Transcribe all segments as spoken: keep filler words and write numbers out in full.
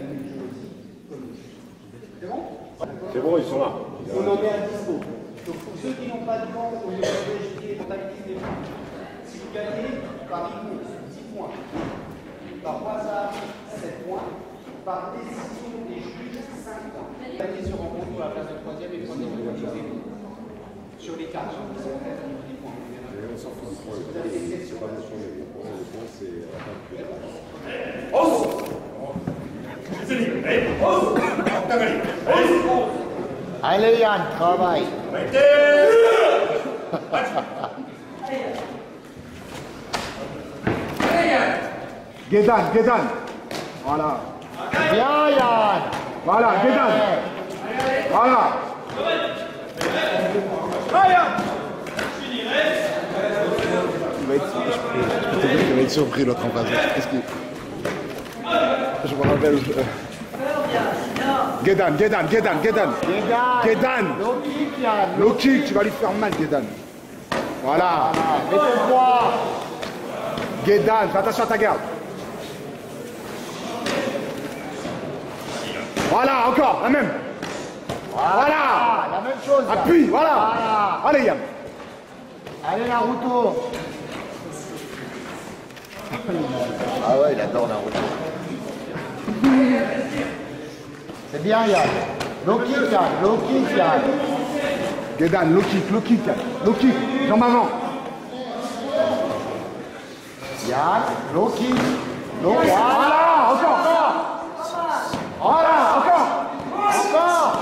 calmer le jeu aussi. C'est bon? C'est bon, ils sont là. On en met un dispo. Donc pour ceux qui n'ont pas de banc, au lieu de jeter les tactiques des points. Si vous gagnez par Rico, dix points. Par hasard, sept points. Par décision des juges, cinq points. Vous gagnez se rencontre pour la place de troisième et troisième de sur les cartes. Vous avez des exceptions. Allez Yann, travaille. Guédan, Guédan. Voilà. Bien Yann. Voilà, Guédan. Voilà. Il va être, je peux, je peux te dire qu'il va être surpris l'autre en face. Qu'est-ce qu'il... Je me rappelle. Guédan, Guédan, Guédan, Guédan. Guédan. Guédan. Low kick Yann. Low kick, tu vas lui faire mal, Guédan. Voilà. Mets tes poids. Guédan, fais attention à ta garde. Voilà, encore, la même. Voilà. Voilà. La même chose. Yann. Appuie, voilà. Voilà. Allez, Yann. Allez Naruto. Ah ouais, il adore Naruto. C'est bien Yann. Low kick Yann. Low kick Yann. Guédan, low kick, low kick, Yann. Low kick, jambe avant. Yann, low kick. Low kick. Voilà, encore, encore. Voilà, encore. Encore.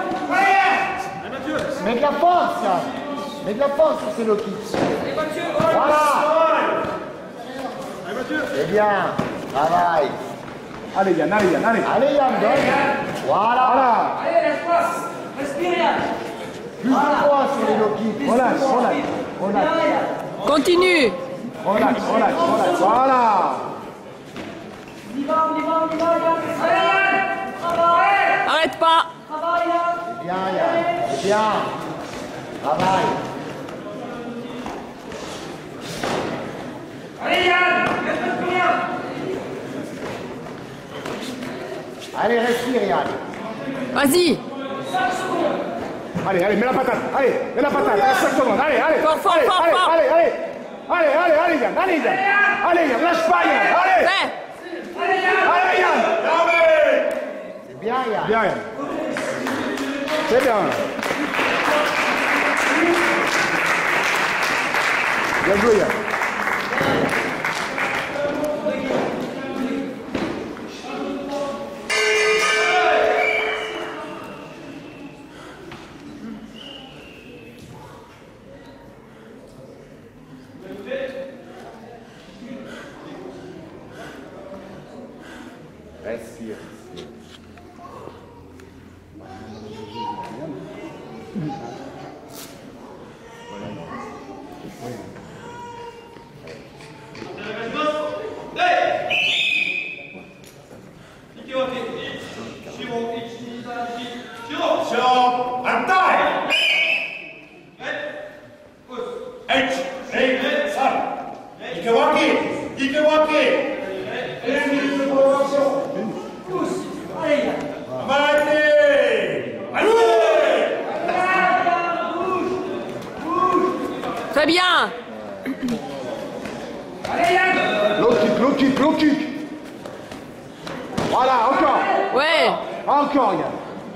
Mets de la force Yann. Mets de la force sur ces low kicks. Voilà. C'est bien. Travaille. Allez, Yann, allez, Yann, allez. Allez Yann, donne. Voilà. Voilà. Allez, laisse-moi. Respire, Yann. Plus de poids sur les low kicks. Relax, relax. Relax. Continue. Relax, relax, relax. Voilà. On y va, on y va, on y va, Yann. Allez, Yann. Travaille. Arrête pas. Travaille, Yann. C'est bien Yann. C'est bien. Travaille. Allez, Yann. Laisse-moi rien. Allez, respire Yann. Vas-y. Allez, allez, mets la patate. Allez, mets la patate. cinq secondes. Allez, allez. Fort, fort, allez, fort, allez, fort. allez, allez. Allez, allez, allez, Yann. Allez, Yann. Allez, Yann. Lâche pas, Yann. Allez. Fais. Allez, Yann. C'est bien Yann. Bien, Yann. C'est bien. Bien joué, Yann. Respire. Très bien. Low kick, low kick, low kick. Voilà, encore. Ouais. Encore, Yann.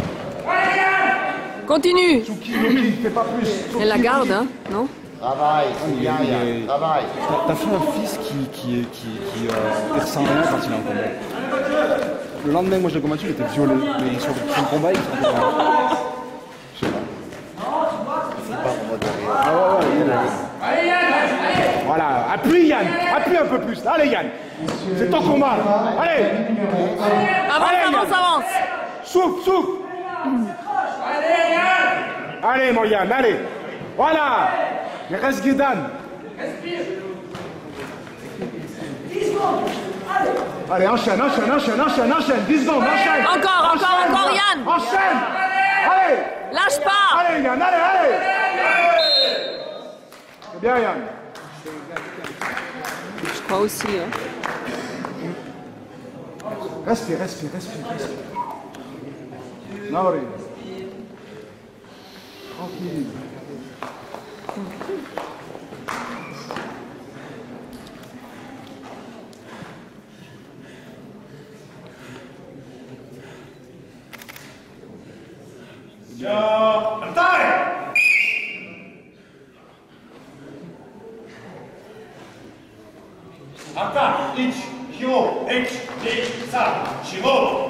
Continue. Souki, low kick, fais pas plus. Elle la garde, hein, non? Travaille. C'est bien Yann. Travaille. T'as fait un fils qui, qui, qui, qui, euh, il ressent rien quand il est en combat. Le lendemain, moi je l'ai combattu, il était violé. Mais sur le, sur le combat, il s'en fait rien. Je sais pas. C'est pas pour moi de rire. Ah ouais, ouais, il est là. Voilà, appuie, Yann. Appuie un peu plus. Allez, Yann. C'est ton combat. Allez. Avance, Allez, avance, Yann. avance. Souffle, souffle. Allez, mon Yann, allez. Voilà. Il reste Guédan. Allez, enchaîne, enchaîne, enchaîne, enchaîne, enchaîne. dix secondes, enchaîne. Encore, encore, Enchaîne, encore, Yann. Enchaîne. Allez. Lâche pas. Allez, Yann, allez, allez. C'est bien, Yann. Je crois aussi. Hein. Respire, respire, respire, respire. Nauri. Tranquille. Ciao, andare! 아까 일, 오, 일, 이, 삼, 십오.